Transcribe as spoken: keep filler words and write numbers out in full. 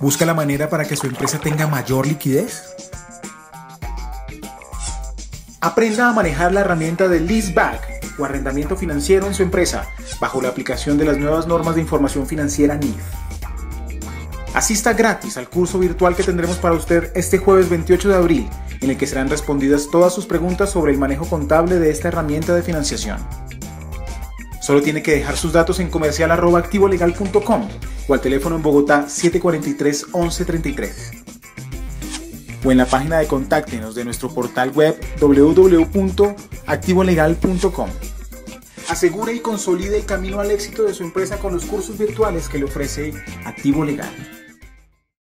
¿Busca la manera para que su empresa tenga mayor liquidez? Aprenda a manejar la herramienta de leaseback o arrendamiento financiero en su empresa bajo la aplicación de las nuevas normas de información financiera N I F. Asista gratis al curso virtual que tendremos para usted este jueves veintiocho de abril, en el que serán respondidas todas sus preguntas sobre el manejo contable de esta herramienta de financiación. Solo tiene que dejar sus datos en comercial arroba activo legal punto com o al teléfono en Bogotá siete cuatro tres, once treinta y tres. O en la página de Contáctenos de nuestro portal web doble u doble u doble u punto activo legal punto com. Asegure y consolide el camino al éxito de su empresa con los cursos virtuales que le ofrece Activo Legal.